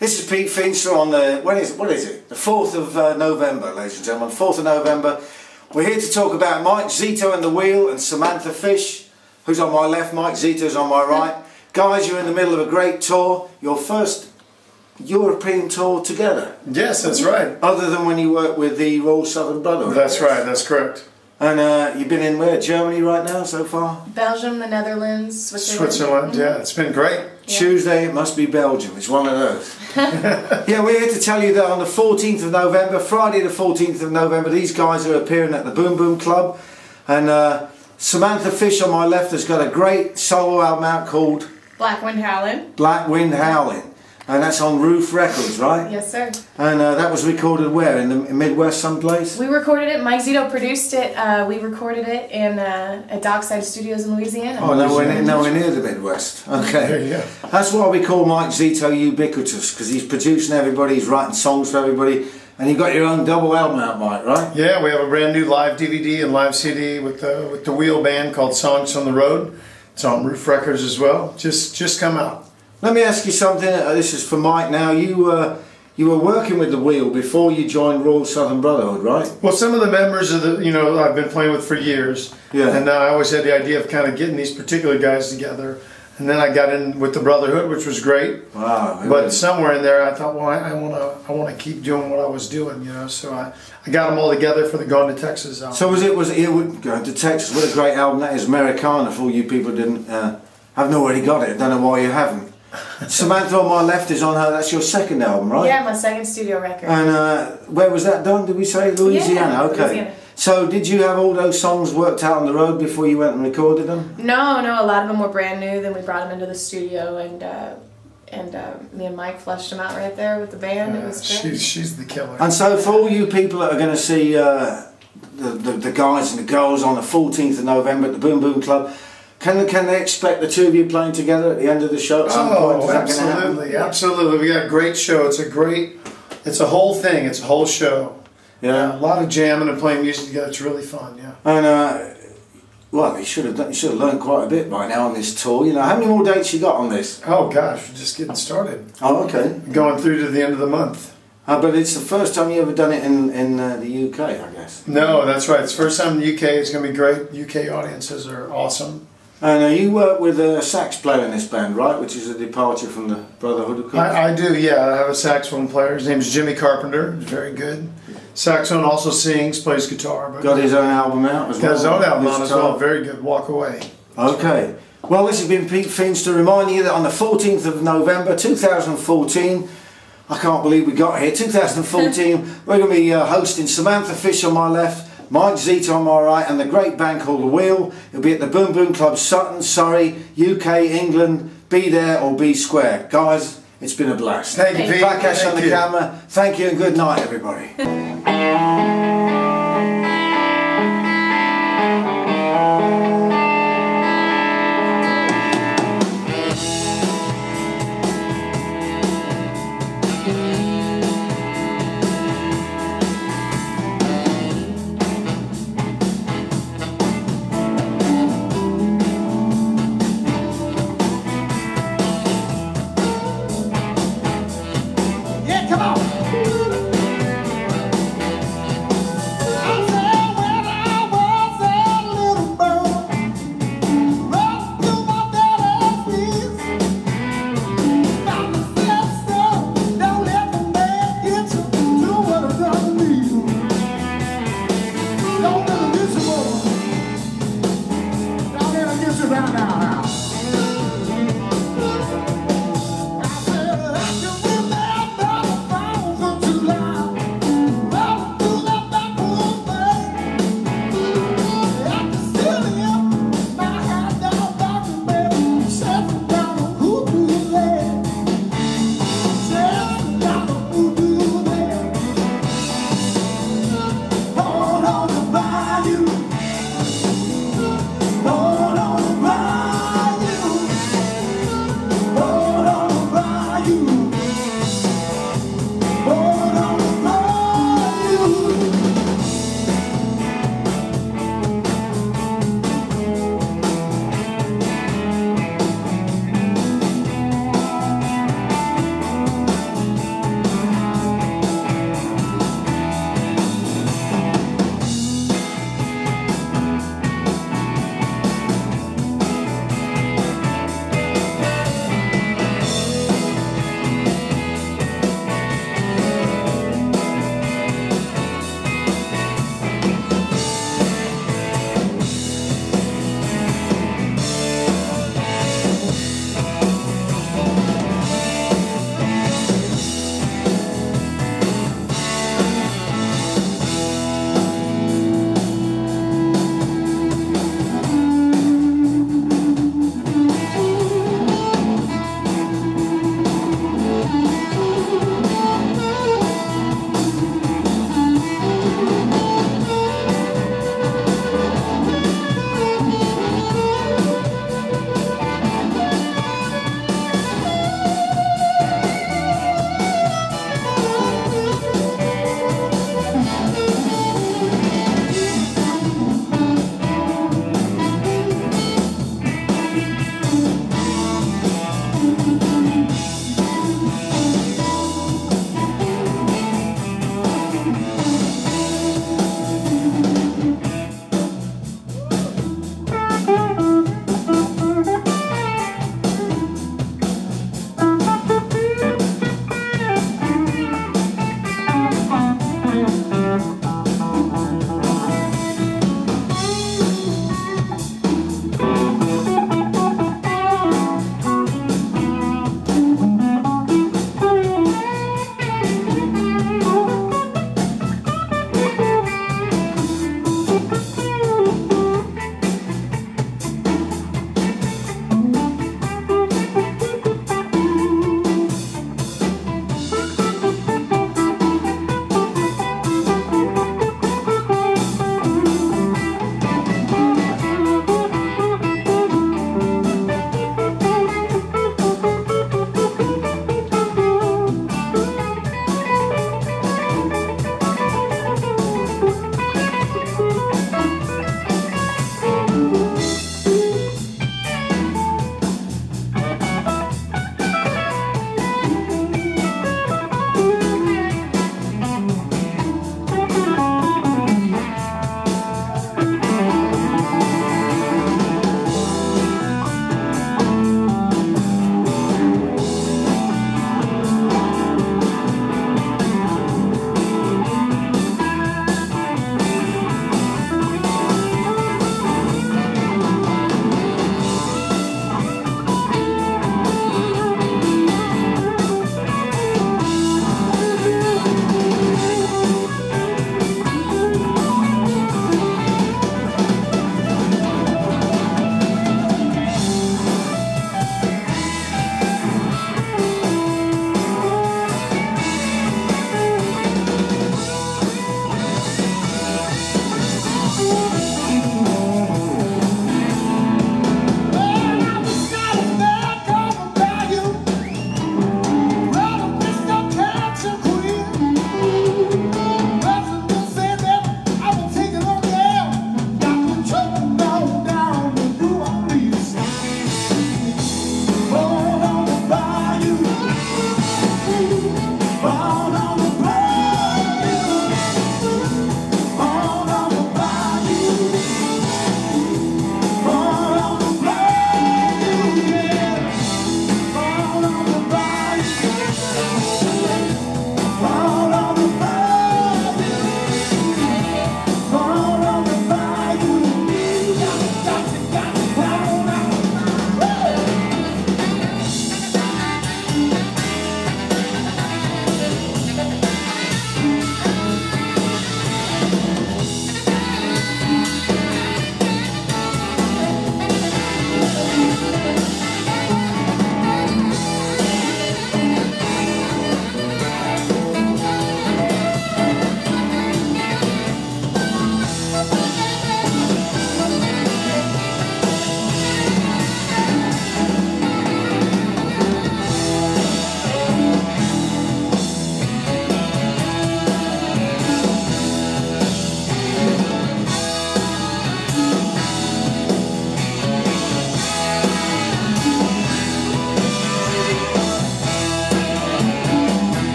This is Pete Feenstra on the, what is it? The 4th of November, ladies and gentlemen, 4th of November. We're here to talk about Mike Zito and the Wheel and Samantha Fish, who's on my left, Mike Zito's on my right. Guys, you're in the middle of a great tour, your first European tour together. Yes, that's right. Other than when you worked with the Royal Southern Brotherhood. That's right, that's correct. And you've been in where? Germany right now so far? Belgium, the Netherlands, Switzerland, yeah, it's been great. Yeah. Tuesday, it must be Belgium. It's one of those. Yeah, we're here to tell you that on the 14th of November, Friday the 14th of November, these guys are appearing at the Boom Boom Club. And Samantha Fish on my left has got a great solo album out called Black Wind Howlin'. Black Wind Howlin'. And that's on Roof Records, right? Yes, sir. And that was recorded where? In the Midwest someplace? We recorded it. Mike Zito produced it. We recorded it in at Dockside Studios in Louisiana. Oh, nowhere near the Midwest. Okay. Yeah. That's why we call Mike Zito ubiquitous, because he's producing everybody, he's writing songs for everybody. And you've got your own double album out, Mike, right? Yeah, we have a brand new live DVD and live CD with the Wheel band called Songs on the Road. It's on Roof Records as well. Just come out. Let me ask you something. This is for Mike now. You were working with the Wheel before you joined Royal Southern Brotherhood, right? Well, some of the members of the, I've been playing with for years. Yeah. And I always had the idea of kind of getting these particular guys together. And then I got in with the Brotherhood, which was great. Wow. But somewhere in there, I thought, well, I want to keep doing what I was doing, So I got them all together for the Going to Texas album. So was it Going to Texas? What a great album that is, Americana. For all you people didn't haven't already got it. Don't know why you haven't. Samantha on my left is on her. That's your second album, right? Yeah, my second studio record. And where was that done? Did we say Louisiana? Yeah, okay. Louisiana. So did you have all those songs worked out on the road before you went and recorded them? No. A lot of them were brand new. Then we brought them into the studio, and me and Mike fleshed them out right there with the band. It was great. She's the killer. And so for all you people that are going to see the guys and the girls on the 14th of November at the Boom Boom Club, can they expect the two of you playing together at the end of the show at some point? Is that absolutely, absolutely. We got a great show. It's a whole thing. It's a whole show. Yeah, a lot of jamming and playing music together. It's really fun. Yeah. And well, you should have learned quite a bit by now on this tour. How many more dates you got on this? Oh gosh, we're just getting started. Oh, okay. Going through to the end of the month. But it's the first time you ever done it in the UK, I guess. No, that's right. It's the first time in the UK. It's going to be great. UK audiences are awesome. And you work with a sax player in this band, right? Which is a departure from the Brotherhood of course. I do, yeah. I have a saxophone player. His name is Jimmy Carpenter. He's very good. Saxophone, also sings, plays guitar. But got his own album out as well. Got his own album out as well. Very good. Walk Away. Okay. Well, this has been Pete Feenstra reminding you that on the 14th of November 2014, I can't believe we got here, 2014, we're going to be hosting Samantha Fish on my left, Mike Zito on my right, and the great band called The Wheel. It'll be at the Boom Boom Club, Sutton, Surrey, UK, England. Be there or be square. Guys, it's been a blast. Thank you, Pete. Prakash on the camera. Thank you and good night, everybody.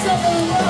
Saxophone.